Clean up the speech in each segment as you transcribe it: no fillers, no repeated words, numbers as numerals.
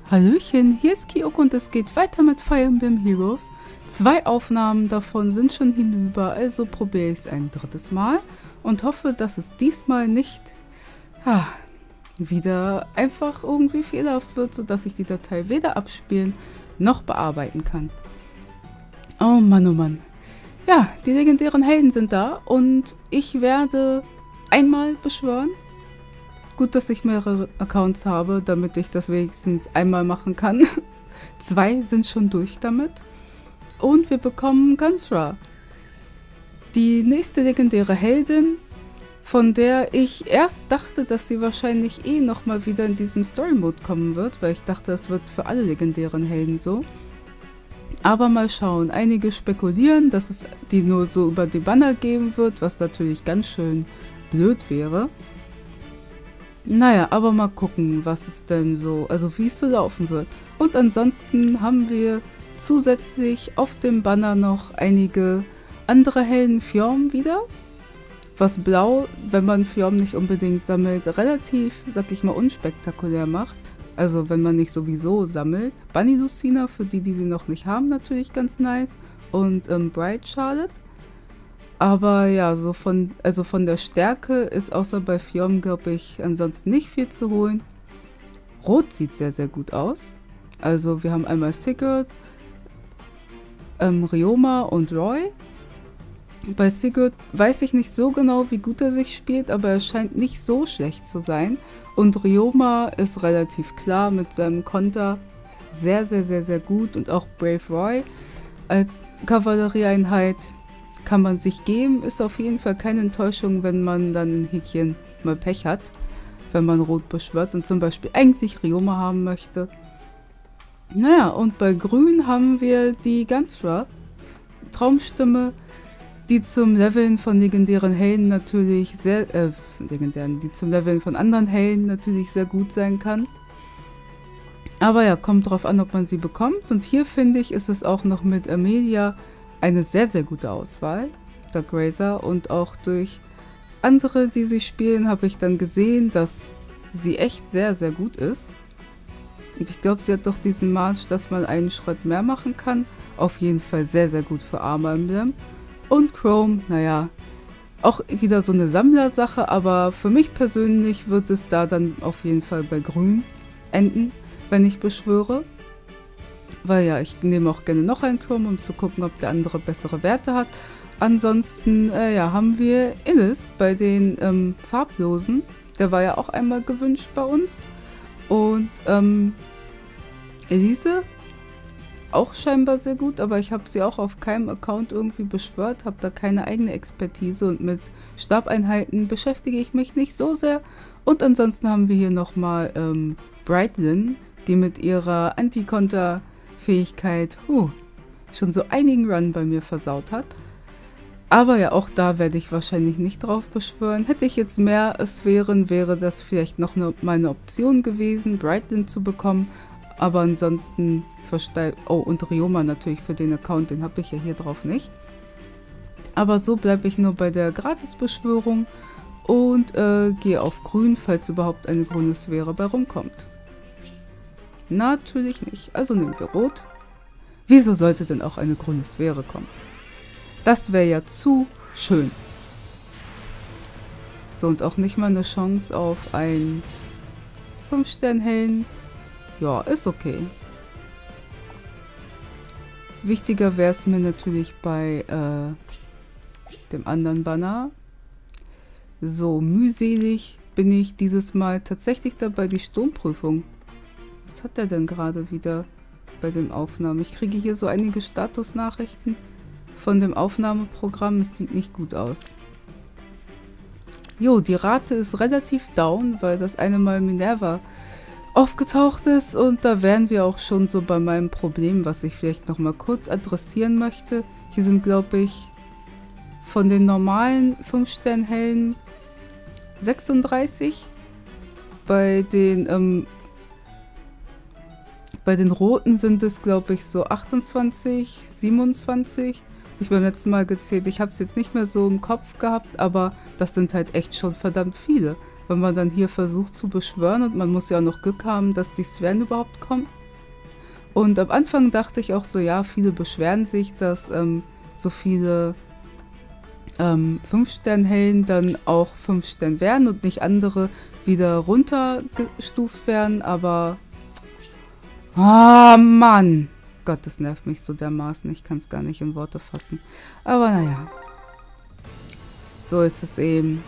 Hallöchen, hier ist Kyoko und es geht weiter mit Fire Emblem Heroes. 2 Aufnahmen davon sind schon hinüber, also probiere ich es ein drittes Mal und hoffe, dass es diesmal nicht wieder einfach irgendwie fehlerhaft wird, sodass ich die Datei weder abspielen noch bearbeiten kann. Oh Mann, oh Mann. Ja, die legendären Helden sind da und ich werde einmal beschwören. Gut, dass ich mehrere Accounts habe, damit ich das wenigstens einmal machen kann. 2 sind schon durch damit. Und wir bekommen Gunsra. Die nächste legendäre Heldin, von der ich erst dachte, dass sie wahrscheinlich nochmal wieder in diesem Story-Mode kommen wird, weil ich dachte, das wird für alle legendären Helden so. Aber mal schauen. Einige spekulieren, dass es die nur so über die Banner geben wird, was natürlich ganz schön blöd wäre. Naja, aber mal gucken, was es denn so, also wie es so laufen wird. Und ansonsten haben wir zusätzlich auf dem Banner noch einige andere Helden Fjorm wieder. Was Blau, wenn man Fjorm nicht unbedingt sammelt, relativ, sag ich mal, unspektakulär macht. Also wenn man nicht sowieso sammelt. Bunny Lucina, für die, die sie noch nicht haben, natürlich ganz nice. Und Bright Charlotte. Aber ja, so von der Stärke ist außer bei Fjorm, glaube ich, ansonsten nicht viel zu holen. Rot sieht sehr, sehr gut aus. Also wir haben einmal Sigurd, Ryoma und Roy. Bei Sigurd weiß ich nicht so genau, wie gut er sich spielt, aber er scheint nicht so schlecht zu sein. Und Ryoma ist relativ klar mit seinem Konter sehr, sehr, sehr, sehr gut. Und auch Brave Roy als Kavallerieeinheit kann man sich geben, ist auf jeden Fall keine Enttäuschung, wenn man dann ein Häkchen mal Pech hat, wenn man Rot beschwört und zum Beispiel eigentlich Ryoma haben möchte. Naja, und bei Grün haben wir die Gunsra, Traumstimme, die zum Leveln von legendären Helden natürlich die zum Leveln von anderen Helden natürlich sehr gut sein kann. Aber ja, kommt drauf an, ob man sie bekommt. Und hier finde ich, ist es auch noch mit Amelia eine sehr, sehr gute Auswahl, der Grazer, und auch durch andere, die sie spielen, habe ich dann gesehen, dass sie echt sehr, sehr gut ist. Und ich glaube, sie hat doch diesen Marsch, dass man einen Schritt mehr machen kann. Auf jeden Fall sehr, sehr gut für Armor Emblem. Und Chrome, naja, auch wieder so eine Sammlersache, aber für mich persönlich wird es da dann auf jeden Fall bei Grün enden, wenn ich beschwöre. Weil ja, ich nehme auch gerne noch einen Chrome, um zu gucken, ob der andere bessere Werte hat. Ansonsten ja, haben wir Innes bei den Farblosen. Der war ja auch einmal gewünscht bei uns. Und Elise, auch scheinbar sehr gut, aber ich habe sie auch auf keinem Account irgendwie beschwört, habe da keine eigene Expertise und mit Stabeinheiten beschäftige ich mich nicht so sehr. Und ansonsten haben wir hier nochmal Brightlin, die mit ihrer Anti-Konter-Fähigkeit schon so einigen Run bei mir versaut hat. Aber ja, auch da werde ich wahrscheinlich nicht drauf beschwören. Hätte ich jetzt mehr Sphären, wäre das vielleicht noch meine Option gewesen, Brightlin zu bekommen. Aber ansonsten und Ryoma natürlich für den Account, den habe ich ja hier drauf nicht. Aber so bleibe ich nur bei der Gratis-Beschwörung und gehe auf Grün, falls überhaupt eine grüne Sphäre bei rumkommt. Natürlich nicht. Also nehmen wir Rot. Wieso sollte denn auch eine grüne Sphäre kommen? Das wäre ja zu schön. So, und auch nicht mal eine Chance auf einen 5-Stern-Helden. Ja, ist okay. Wichtiger wäre es mir natürlich bei dem anderen Banner. So, mühselig bin ich dieses Mal tatsächlich dabei, die Sturmprüfung. Was hat er denn gerade wieder bei den Aufnahmen? Ich kriege hier so einige Statusnachrichten von dem Aufnahmeprogramm. Es sieht nicht gut aus. Jo, die Rate ist relativ down, weil das eine Mal Minerva aufgetaucht ist. Und da wären wir auch schon so bei meinem Problem, was ich vielleicht noch mal kurz adressieren möchte. Hier sind, glaube ich, von den normalen 5-Stern-Helden 36. Bei den Roten sind es, glaube ich, so 28, 27. Ich beim letzten Mal gezählt. Ich habe es jetzt nicht mehr so im Kopf gehabt, aber das sind halt echt schon verdammt viele. wenn man dann hier versucht zu beschwören und man muss ja auch noch Glück haben, dass die Sphären überhaupt kommen. Und am Anfang dachte ich auch so, ja, viele beschweren sich, dass so viele 5-Stern-Helden dann auch 5 Stern werden und nicht andere wieder runtergestuft werden, aber Mann! Gott, das nervt mich so dermaßen, ich kann es gar nicht in Worte fassen. Aber naja, so ist es eben.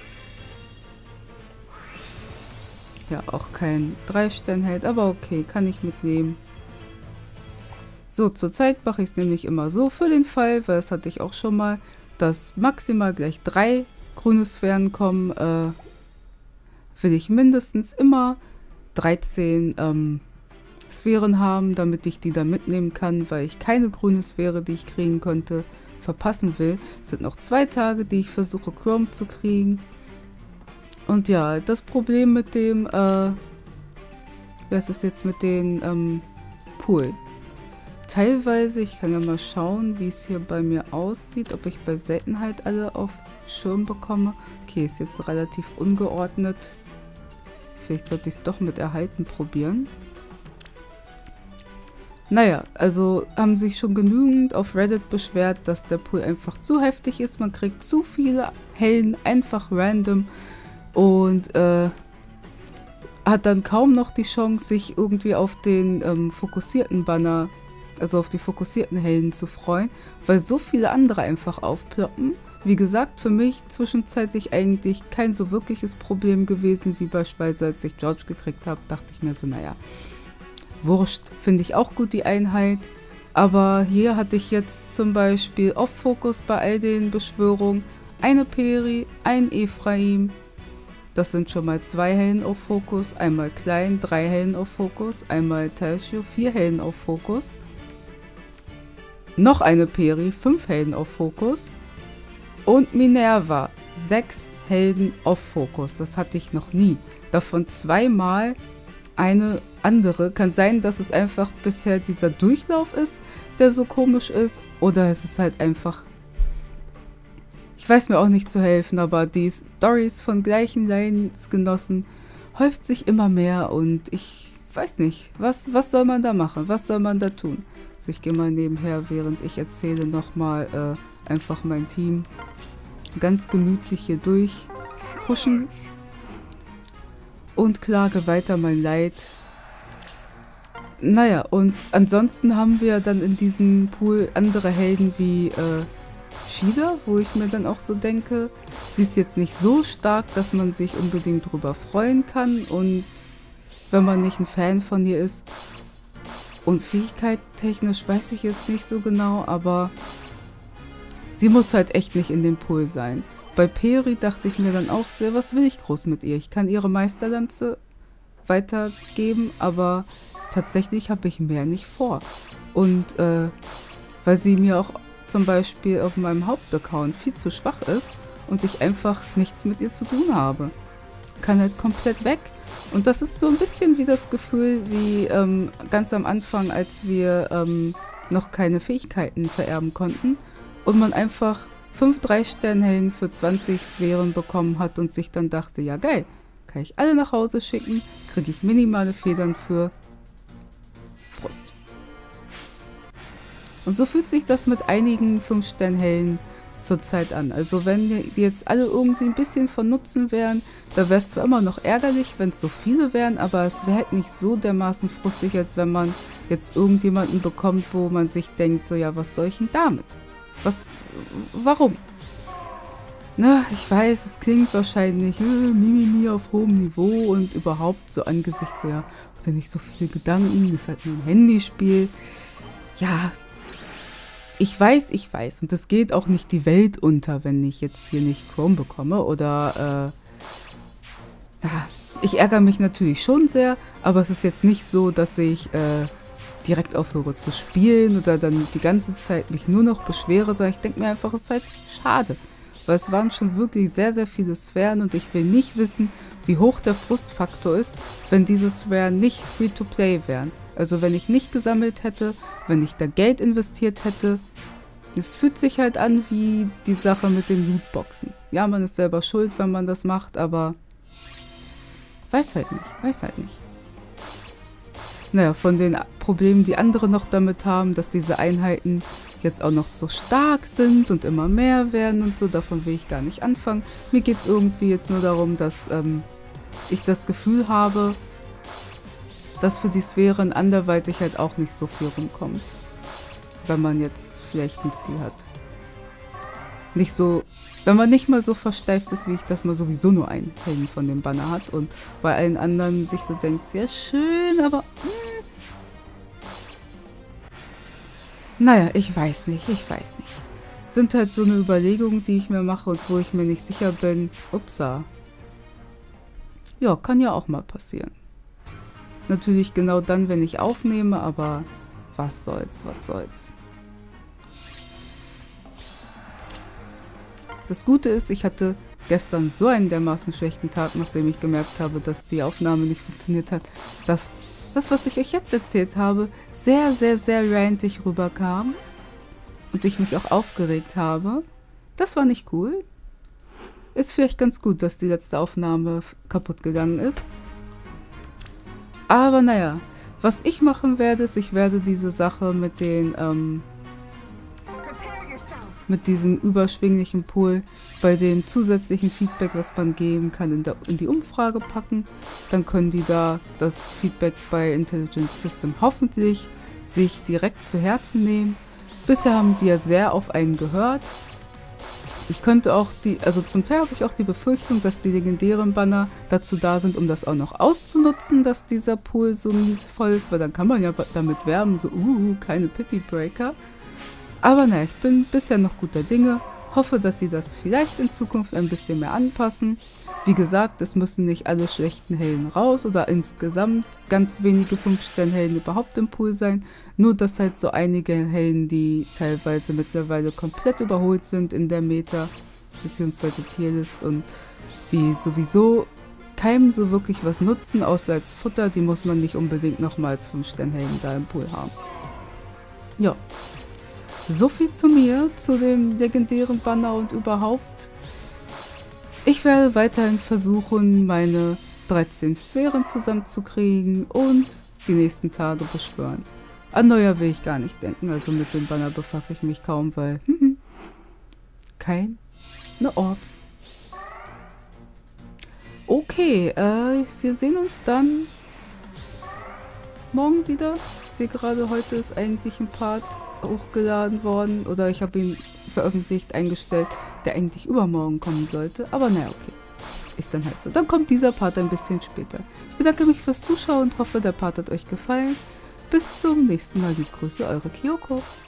Ja, auch kein 3-Stern-Held, aber okay, kann ich mitnehmen. So, zurzeit mache ich es nämlich immer so für den Fall, weil das hatte ich auch schon mal, dass maximal gleich 3 grüne Sphären kommen, will ich mindestens immer 13 Sphären haben, damit ich die dann mitnehmen kann, weil ich keine grüne Sphäre, die ich kriegen konnte, verpassen will. Es sind noch 2 Tage, die ich versuche, Chrome zu kriegen. Und ja, das Problem mit dem, was ist jetzt mit den Pool? Teilweise, ich kann ja mal schauen, wie es hier bei mir aussieht, ob ich bei Seltenheit alle auf Schirm bekomme. Okay, ist jetzt relativ ungeordnet. Vielleicht sollte ich es doch mit Erhalten probieren. Naja, also haben sich schon genügend auf Reddit beschwert, dass der Pool einfach zu heftig ist. Man kriegt zu viele Helden einfach random und hat dann kaum noch die Chance, sich irgendwie auf den fokussierten Banner, also auf die fokussierten Helden zu freuen, weil so viele andere einfach aufploppen. Wie gesagt, für mich zwischenzeitlich eigentlich kein so wirkliches Problem gewesen, wie beispielsweise als ich George gekriegt habe, dachte ich mir so, naja, wurscht, finde ich auch gut die Einheit. Aber hier hatte ich jetzt zum Beispiel Off-Fokus bei all den Beschwörungen, eine Peri, ein Ephraim. Das sind schon mal 2 Helden auf Fokus, einmal Klein, 3 Helden auf Fokus, einmal Talshio, 4 Helden auf Fokus. Noch eine Peri, 5 Helden auf Fokus. Und Minerva, 6 Helden auf Fokus. Das hatte ich noch nie. Davon 2-mal eine andere. Kann sein, dass es einfach bisher dieser Durchlauf ist, der so komisch ist. Oder es ist halt einfach... Ich weiß mir auch nicht zu helfen, aber die Storys von gleichen Leidensgenossen häuft sich immer mehr und ich weiß nicht, was soll man da machen? Was soll man da tun? Also ich gehe mal nebenher, während ich erzähle, nochmal einfach mein Team ganz gemütlich hier durchpushen und klage weiter mein Leid. Naja, und ansonsten haben wir dann in diesem Pool andere Helden wie Shida, wo ich mir dann auch so denke, sie ist jetzt nicht so stark, dass man sich unbedingt drüber freuen kann und wenn man nicht ein Fan von ihr ist. Und fähigkeitstechnisch weiß ich jetzt nicht so genau, aber sie muss halt echt nicht in dem Pool sein. Bei Peri dachte ich mir dann auch so, was will ich groß mit ihr? Ich kann ihre Meisterlanze weitergeben, aber tatsächlich habe ich mehr nicht vor. Und weil sie mir auch zum Beispiel auf meinem Hauptaccount viel zu schwach ist und ich einfach nichts mit ihr zu tun habe. Kann halt komplett weg. Und das ist so ein bisschen wie das Gefühl, wie ganz am Anfang, als wir noch keine Fähigkeiten vererben konnten und man einfach 5 3-Stern-Helden für 20 Sphären bekommen hat und sich dann dachte, ja geil, kann ich alle nach Hause schicken, kriege ich minimale Federn für Brust. Und so fühlt sich das mit einigen 5-Stern-Helden zurzeit an. Also wenn die jetzt alle irgendwie ein bisschen von Nutzen wären, da wäre es zwar immer noch ärgerlich, wenn es so viele wären, aber es wäre halt nicht so dermaßen frustig, als wenn man jetzt irgendjemanden bekommt, wo man sich denkt, so ja, was soll ich denn damit? Warum? Na, ich weiß, es klingt wahrscheinlich Mimimi auf hohem Niveau und überhaupt so angesichts, so ja, oder nicht so viele Gedanken, ist halt nur ein Handyspiel. Ja, ich weiß. Und es geht auch nicht die Welt unter, wenn ich jetzt hier nicht Chrome bekomme. Oder, ich ärgere mich natürlich schon sehr, aber es ist jetzt nicht so, dass ich direkt aufhöre zu spielen oder dann die ganze Zeit mich nur noch beschwere, sondern ich denke mir einfach, es ist halt schade. Weil es waren schon wirklich sehr, sehr viele Sphären und ich will nicht wissen, wie hoch der Frustfaktor ist, wenn diese Sphären nicht Free-to-Play wären. Also wenn ich nicht gesammelt hätte, wenn ich da Geld investiert hätte. Es fühlt sich halt an wie die Sache mit den Lootboxen. Ja, man ist selber schuld, wenn man das macht, aber Weiß halt nicht, weiß halt nicht. Naja, von den Problemen, die andere noch damit haben, dass diese Einheiten jetzt auch noch so stark sind und immer mehr werden und so, davon will ich gar nicht anfangen. Mir geht es irgendwie jetzt nur darum, dass ich das Gefühl habe, dass für die Sphären anderweitig halt auch nicht so viel rumkommt. Wenn man jetzt vielleicht ein Ziel hat. Nicht so, wenn man nicht mal so versteift ist, wie ich, dass man sowieso nur einen Helden von dem Banner hat und bei allen anderen sich so denkt, sehr schön, aber naja, ich weiß nicht. Sind halt so eine Überlegung, die ich mir mache und wo ich mir nicht sicher bin, upsa. Ja, kann ja auch mal passieren. Natürlich genau dann, wenn ich aufnehme, aber was soll's. Das Gute ist, ich hatte gestern so einen dermaßen schlechten Tag, nachdem ich gemerkt habe, dass die Aufnahme nicht funktioniert hat, dass das, was ich euch jetzt erzählt habe, sehr, sehr, sehr rantig rüberkam und ich mich auch aufgeregt habe. Das war nicht cool. Ist vielleicht ganz gut, dass die letzte Aufnahme kaputt gegangen ist. Aber naja, was ich machen werde, ist, ich werde diese Sache mit den mit diesem überschwinglichen Pool bei dem zusätzlichen Feedback, was man geben kann, in die Umfrage packen. Dann können die da das Feedback bei Intelligent System hoffentlich sich direkt zu Herzen nehmen. Bisher haben sie ja sehr auf einen gehört. Ich könnte auch also zum Teil habe ich auch die Befürchtung, dass die legendären Banner dazu da sind, um das auch noch auszunutzen, dass dieser Pool so mies voll ist, weil dann kann man ja damit werben, so, keine Pity Breaker. Aber naja, ich bin bisher noch guter Dinge, hoffe, dass sie das vielleicht in Zukunft ein bisschen mehr anpassen. Wie gesagt, es müssen nicht alle schlechten Helden raus oder insgesamt ganz wenige 5-Stern-Helden überhaupt im Pool sein. Nur, dass halt so einige Helden, die teilweise mittlerweile komplett überholt sind in der Meta bzw. Tierlist und die sowieso keinem so wirklich was nutzen, außer als Futter, die muss man nicht unbedingt nochmal als 5-Stern-Helden da im Pool haben. Ja. So viel zu mir, zu dem legendären Banner und überhaupt. Ich werde weiterhin versuchen, meine 13 Sphären zusammenzukriegen und die nächsten Tage beschwören. An Neujahr will ich gar nicht denken, also mit dem Banner befasse ich mich kaum, weil keine Orbs. Okay, wir sehen uns dann morgen wieder. Ich sehe gerade, heute ist eigentlich ein Part hochgeladen worden oder ich habe ihn veröffentlicht, eingestellt, der eigentlich übermorgen kommen sollte. Aber naja, okay. Ist dann halt so. Dann kommt dieser Part ein bisschen später. Ich bedanke mich fürs Zuschauen und hoffe, der Part hat euch gefallen. Bis zum nächsten Mal. Liebe Grüße, eure Kyoko.